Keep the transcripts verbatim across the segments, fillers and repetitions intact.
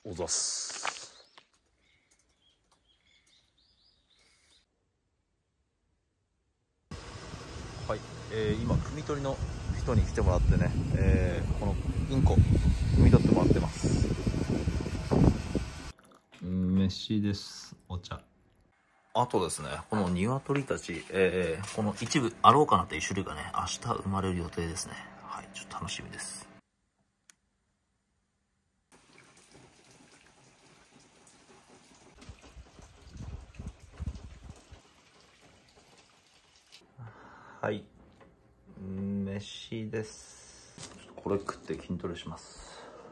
おざす。はい、えー、今汲み取りの人に来てもらってね、えー、このうんこ汲み取ってもらってます。飯です。お茶。あとですね、この鶏たち、えー、この一部あろうかなっていう種類がね、明日生まれる予定ですね。はい、ちょっと楽しみです。はい、飯です。ちょっとこれ食って筋トレします。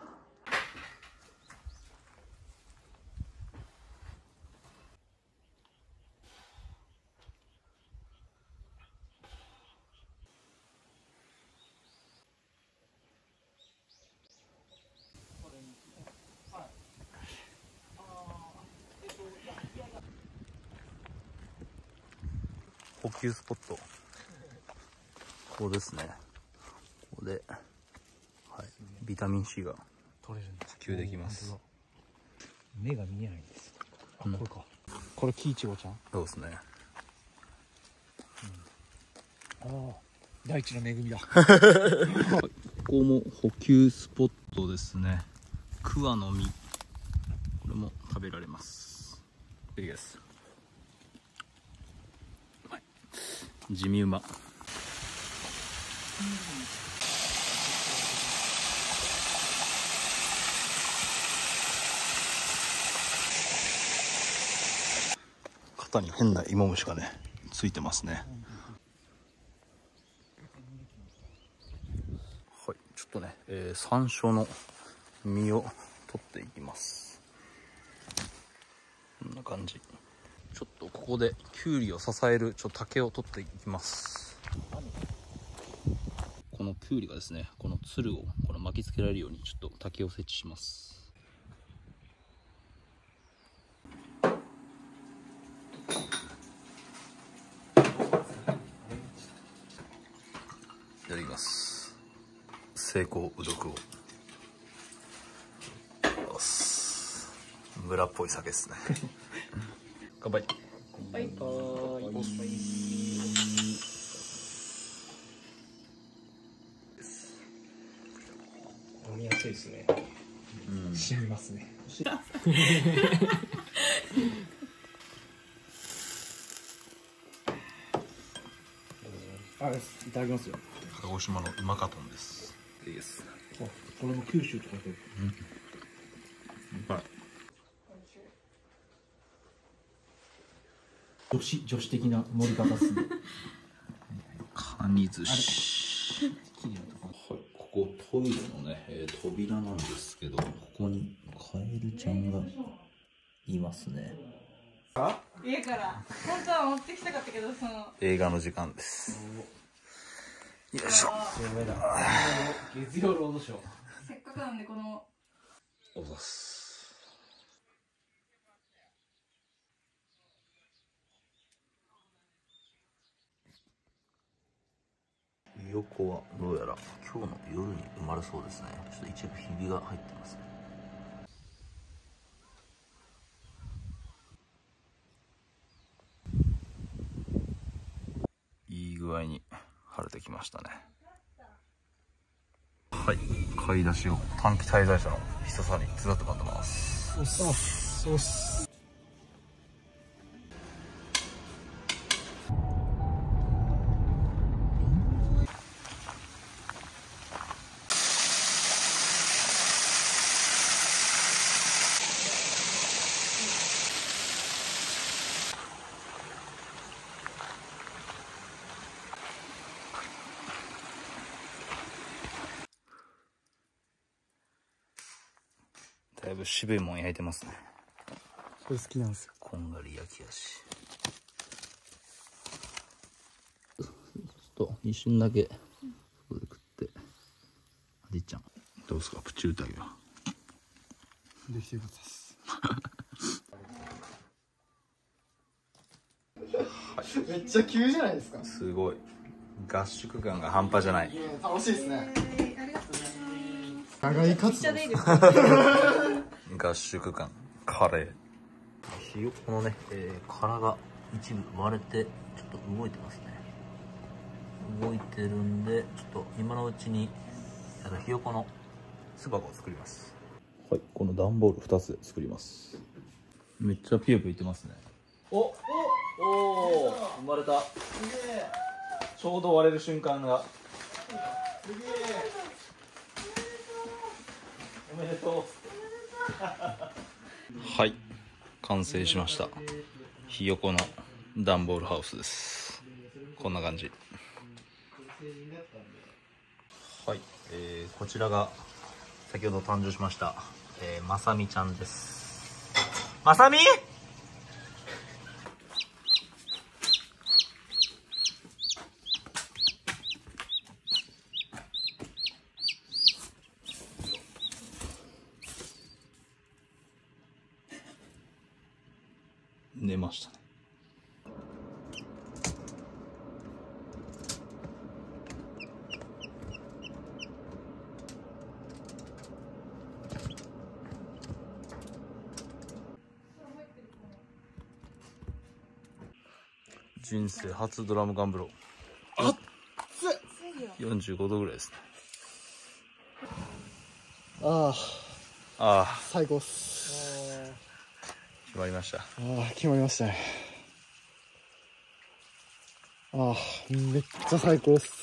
補給スポット、ここですね。ここで、はい、ビタミン C が取れるんだ。 補給できます。 目が見えないんです。あ、うん、これか。これキイチゴちゃん。 そうですね。 うん、ああ、大地の恵みだ。ここも補給スポットですね。クワの実、これも食べられます。いいです。地味うま。肩に変な芋虫がねついてますね。はい、ちょっとね、えー、山椒の実を取っていきます。こんな感じ。ちょっとここできゅうりを支えるちょっと竹を取っていきます。このきゅうりがですね、このつるをこの巻きつけられるようにちょっと竹を設置します。やります。成功うどくを。村っぽい酒ですね。乾杯。 バイバーイ。飲みやすいですね。うん。染みますね。あ、いただきますよ。 鹿児島のうまかとんです。いいです。 あ、これも九州とかで。うん。 はい。 女子女子的な盛り方ですね。 カニ寿司。はい、ここトイレのね、えー、扉なんですけど、ここにカエルちゃんがいますね。 家から本当は持ってきたかったけど、その映画の時間です。よいしょ。 月曜ロードショー。 せっかくなんでこのおざす。ひよこはどうやら今日の夜に生まれそうですね。ちょっと一部ひびが入ってますね。いい具合に晴れてきましたね。はい、買い出しを短期滞在者の久さに手伝ってもらってます。 おっすおっす。 だいぶ渋いもん焼いてますね。 それ好きなんですよ。 こんがり焼きやし。ちょっと一瞬だけここで食って。あじっちゃんどうですか、プチ歌いは。 できてよかったです。はい、めっちゃ急じゃないですか。 すごい合宿感が半端じゃない。 楽しいですね。 ありがとうございます。 長い活動。 い合宿感カレー。ひよこのね、えー、殻が一部割れてちょっと動いてますね。動いてるんでちょっと今のうちにあのひよこの巣箱を作ります。はい、この段ボールふたつで作ります。めっちゃピヨピヨいってますね。おおおお、生まれた。ちょうど割れる瞬間が。おめでとう。はい、完成しました。ひよこの段ボールハウスです。こんな感じ。はい、えー、こちらが先ほど誕生しました、えー、まさみちゃんです。まさみ寝ましたね。人生初ドラム缶風呂。あっつよんじゅうごどぐらいですね。 ああ、 ああ、 最高っす。 決まりました。 ああ、決まりましたね。ああ、めっちゃ最高っす。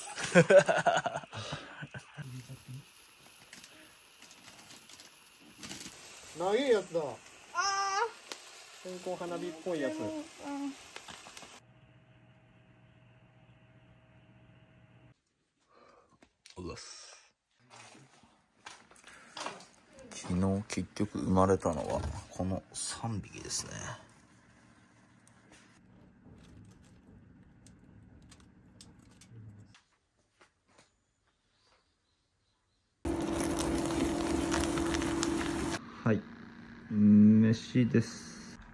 長いやつだ。線香花火っぽいやつ。 うわっす。昨日結局生まれたのはこのさんびきですね。はい、飯です。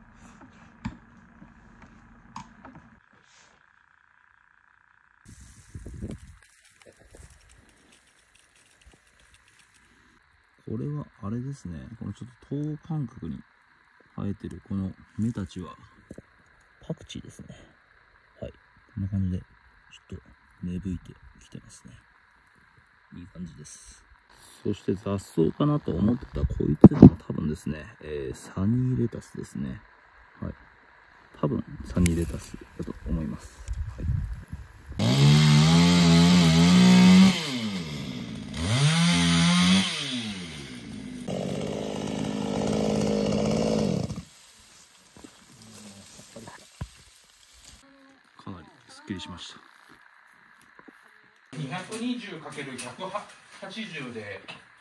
これはあれですね、このちょっと等間隔に生えてるこの芽たちはパクチーですね。はい、こんな感じでちょっと芽吹いてきてますね。いい感じです。そして雑草かなと思ってたこいつも多分ですね、えー、サニーレタスですね。はい、多分サニーレタスだと思います。はい、かなりすっきりしました。 にひゃくにじゅうかけるひゃくはちじゅうで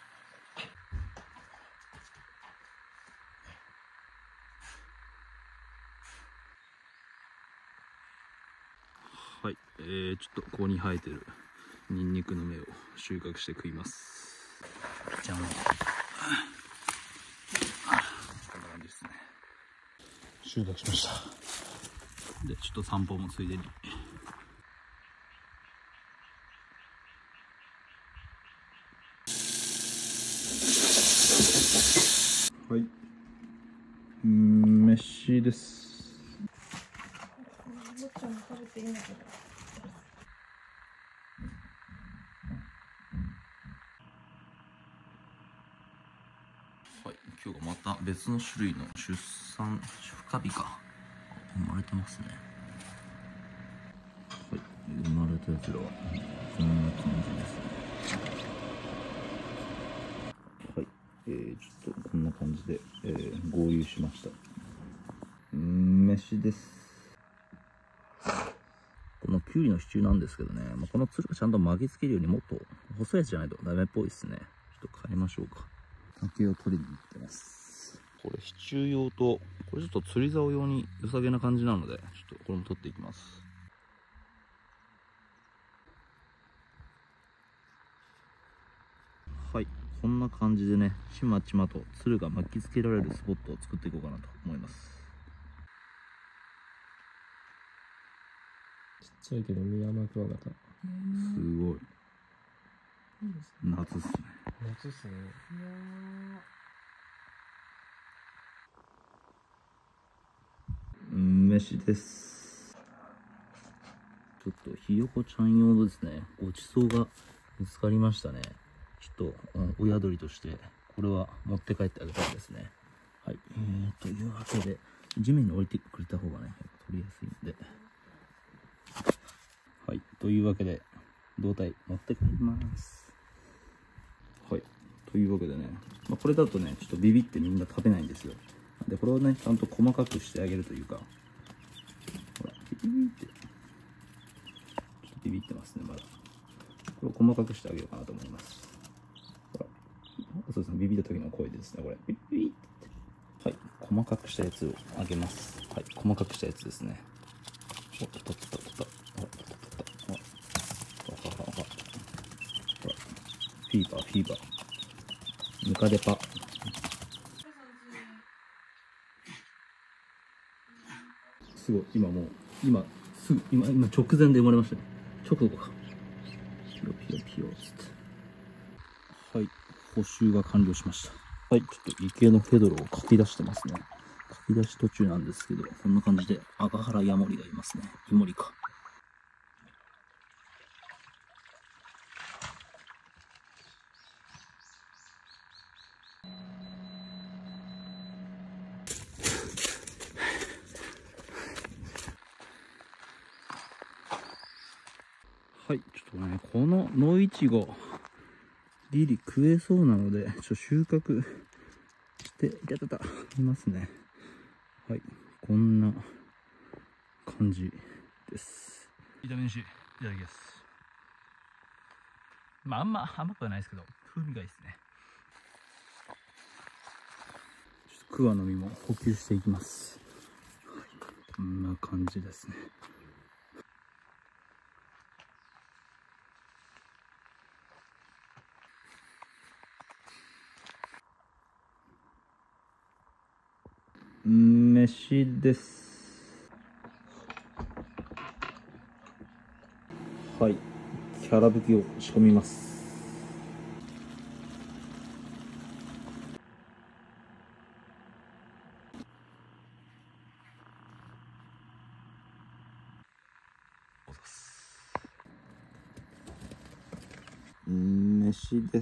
はい、えー、ちょっとここに生えてるニンニクの芽を収穫して食います。じゃあもうこんな感じですね。収穫しました。でちょっと散歩もついでに。はい、飯です。はい、今日はまた別の種類の出産孵化日か生まれてますね。はい、生まれたやつらはこんな感じですね。はい、えー、ちょっとこんな感じで、えー、合流しました。飯です。このきゅうりの支柱なんですけどね、まあ、このつるがちゃんと巻きつけるようにもっと細いやつじゃないとダメっぽいですね。ちょっと変えましょうか。竹を取りに行ってます。これ支柱用と、これちょっと釣り竿用に良さげな感じなので、ちょっとこれも取っていきます。はい、こんな感じでね、ちまちまとつるが巻きつけられるスポットを作っていこうかなと思います。 ちっちゃいけどミヤマクワガタ。 すごい。夏っすね。 夏っすね。 飯です。ちょっとひよこちゃん用のですね、ごちそうが見つかりましたね。ちょっと、うん、親鳥としてこれは持って帰ってあげたいですね。はい、えー、というわけで地面に置いてくれた方がね取りやすいんで、はい、というわけで胴体持って帰ります。はい、というわけでね、まあ、これだとねちょっとビビってみんな食べないんですよ。でこれをねちゃんと細かくしてあげるというか、ほらビビってちょっとビビってますね。まだこれを細かくしてあげようかなと思います。ほら、そうですね、ビビった時の声ですね、これビビビって。はい、細かくしたやつをあげます。はい、細かくしたやつですね。おっとっとっとっとっとっとっとっとっと、フィーバーフィーバームカデパ。すごい、今もう今すぐ今今直前で生まれましたね。直後か。ピヨピヨピヨっつって。はい、補修が完了しました。はい、ちょっと池のフェドロをかき出してますね。かき出し途中なんですけど、こんな感じで赤原ヤモリがいますね。イモリか。はい、ちょっとね、この野いちご、リリ食えそうなので、ちょっと収穫して、いたたた、いますね。はい、こんな感じです。炒め飯、いただきます。まあ、あんま甘くはないですけど、風味がいいですね。ちょっと桑の実も補給していきます。はい、こんな感じですね。飯です。はい、キャラぶきを仕込みます。飯です。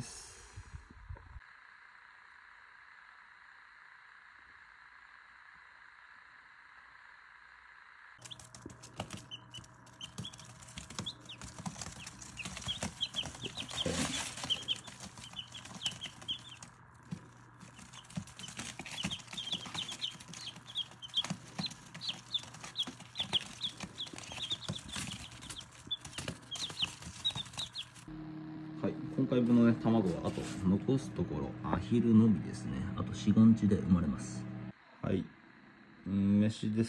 はい、今回分のね卵はあと残すところアヒルのみですね。あとよん、ご日で生まれます。はい、飯です。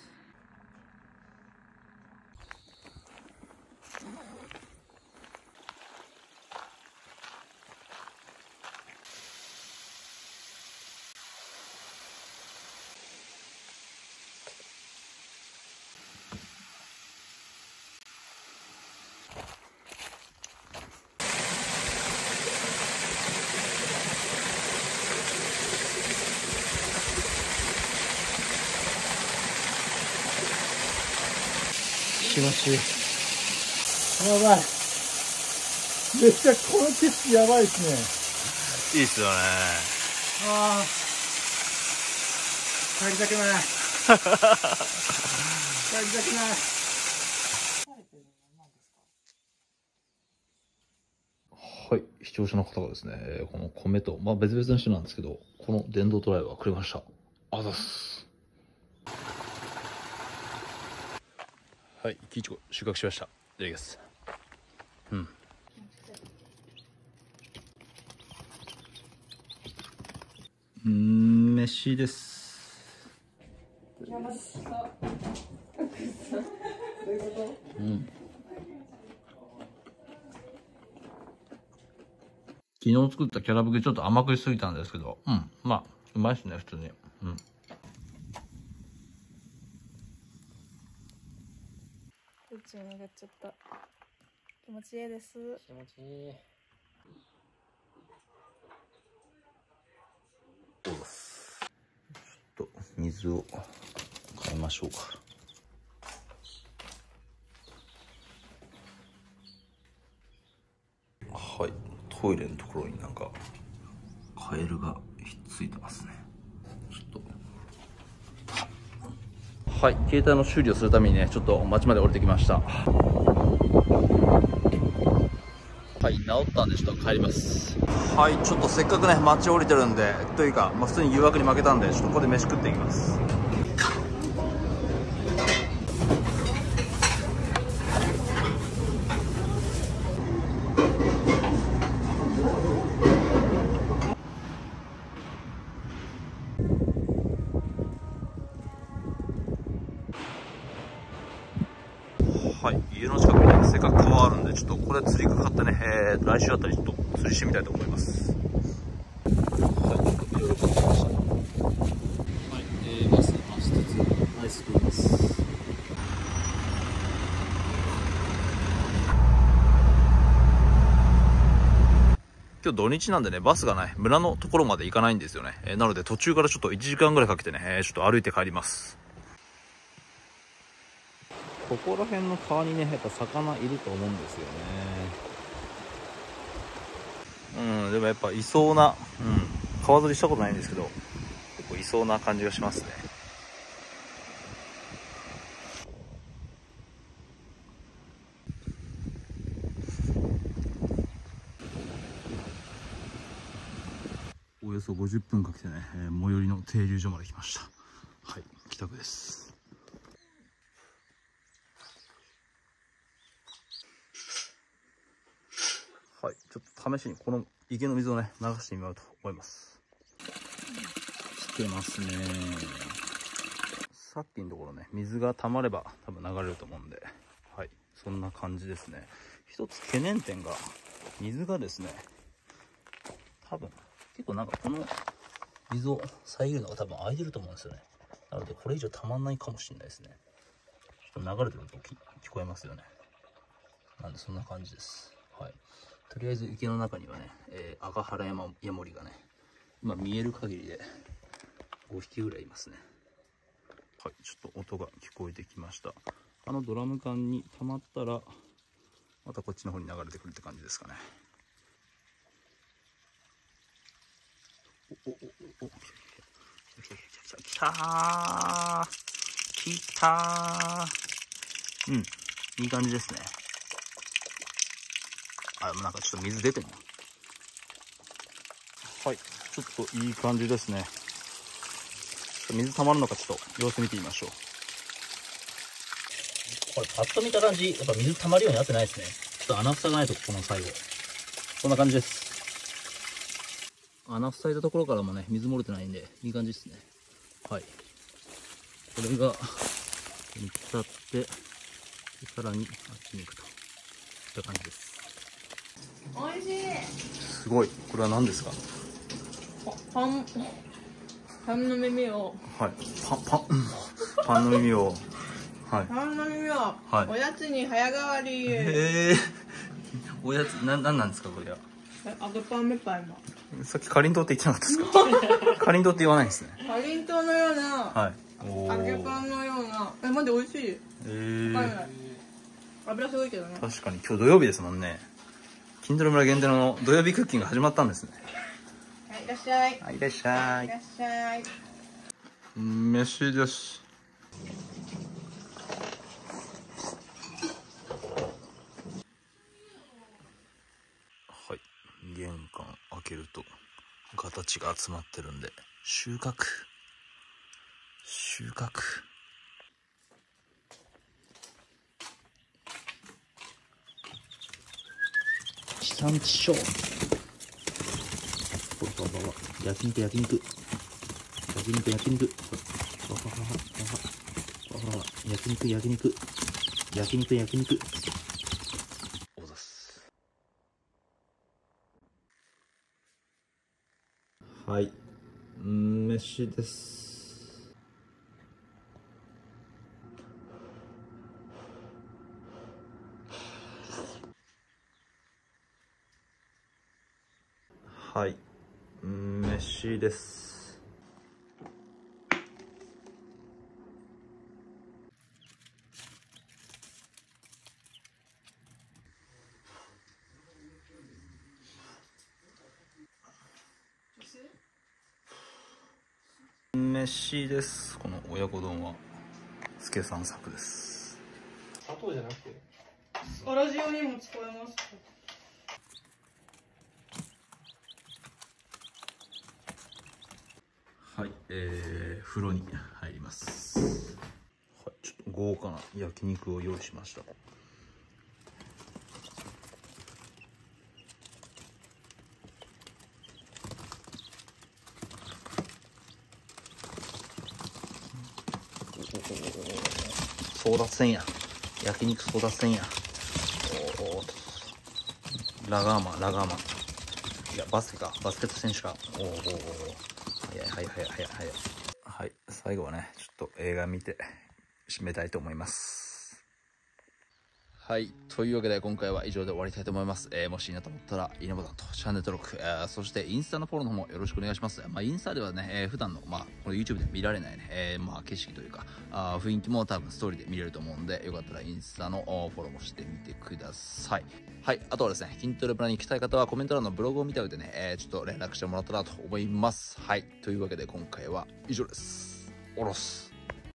気持ちいい。やばい。めっちゃこの景色やばいですね。いいっすよね。ああ。帰りたくない。帰りたくない。はい、視聴者の方がですね、この米と、まあ別々の人なんですけど、この電動ドライバーくれました。あざっす。はい、キイチゴ収穫しました。いただきます。うん。うん、飯です。うん。昨日作ったキャラぶきちょっと甘くしすぎたんですけど、うん、まあうまいですね普通に。うん。 宇宙に上がっちゃった。気持ちいいです。 気持ちいい。 ちょっと水を変いましょうか。はい、トイレのところになんかカエルがひっついてますね。ちょっとはい、携帯の修理をするためにね、ちょっと街まで降りてきました。はい、治ったんでちょっと帰ります。はい、ちょっとせっかくね街降りてるんで、というか、まあ、普通に誘惑に負けたんで、ちょっとここで飯食っていきます。はい、家の近くにね、せっかく川あるんで、ちょっとこれ釣りかかってね、えー、来週あたりちょっと釣りしてみたいと思います。はい、ちょっといろいろ買ってきました。はい、えー、バスで走りつつアイス食います。今日土日なんでね、バスがね、村のところまで行かないんですよね。えー、なので途中からちょっといちじかんぐらいかけてね、えー、ちょっと歩いて帰ります。ここら辺の川にね、やっぱ魚いると思うんですよね。うん、でもやっぱいそうな、うん、川釣りしたことないんですけど、結構いそうな感じがしますね。およそごじゅっぷんかけてね、えー、最寄りの停留所まで来ました。はい、帰宅です。はい、ちょっと試しにこの池の水をね、流してみようと思います。来てますね。さっきのところね、水が溜まれば多分流れると思うんで、はい、そんな感じですね。一つ懸念点が、水がですね、多分、結構なんかこの水を遮るのが多分空いてると思うんですよね。なのでこれ以上溜まんないかもしれないですね。ちょっと流れてる音聞こえますよね。なんでそんな感じです。はい。とりあえず池の中にはね、えー、赤原ヤマヤモリがね、今見える限りでごひきぐらいいますね。はい、ちょっと音が聞こえてきました。あのドラム缶に溜まったら、またこっちの方に流れてくるって感じですかね。おおおおお、来た来た来た。うん、いい感じですね。あ、でもなんかちょっと水出てるな。はい、ちょっといい感じですね。水溜まるのかちょっと様子見てみましょう。これパッと見た感じ、やっぱ水溜まるようになってないですね。ちょっと穴塞がないと、この最後。こんな感じです。穴塞いだところからもね、水漏れてないんで、いい感じですね。はい。これが、見つかって、さらにあっちに行くと。こんな感じです。 おいしい。 すごい。これは何ですか？ パン、パンの耳を。 はい。パン、パン、パンの耳を。はい。 パンの耳を。 はい。 おやつに早変わり。 へえ。おやつ、な、なんなんですか、これは。 揚げパンみたいな。 さっきかりんとうって言ってなかったですか？かりんとうって言わないんですね。 かりんとうのような。 はい。 揚げパンのような。え、まで美味しい。 へえ。 油すごいけどね。 確かに今日土曜日ですもんね。キンドル村限定の土曜日クッキングが始まったんですね。 はい、いらっしゃい。 はい、いらっしゃい。 いらっしゃい。 飯です。はい、玄関開けるとガタチが集まってるんで、収穫収穫。地産地消。ほらほらほら、焼肉焼肉焼肉焼肉。ほらほらほらほらほらほら、焼肉焼肉焼肉焼肉。おざす。はい、んー飯です。はい、飯です。 飯です。この親子丼は助さん作です。 砂糖じゃなくてわらじ用にも使えますか？ はい、えー、風呂に入ります。はい、ちょっと豪華な焼肉を用意しました。争奪戦や。焼肉争奪戦や。おお。ラガーマン、ラガーマン。いや、バスケか。バスケット選手か。おおおお。早い早い早い早い早い。はい、最後はね、ちょっと映画見て締めたいと思います。はい。というわけで今回は以上で終わりたいと思います。えー、もしいいなと思ったら、いいねボタンとチャンネル登録、えー、そしてインスタのフォローの方もよろしくお願いします。まあ、インスタではね、えー、普段の、まあ、この YouTube で見られないね、えー、まあ、景色というか、あ雰囲気も多分ストーリーで見れると思うんで、よかったらインスタのフォローもしてみてください。はい。あとはですね、筋トレプランに行きたい方はコメント欄のブログを見た上でね、えー、ちょっと連絡してもらったらと思います。はい。というわけで今回は以上です。おろす。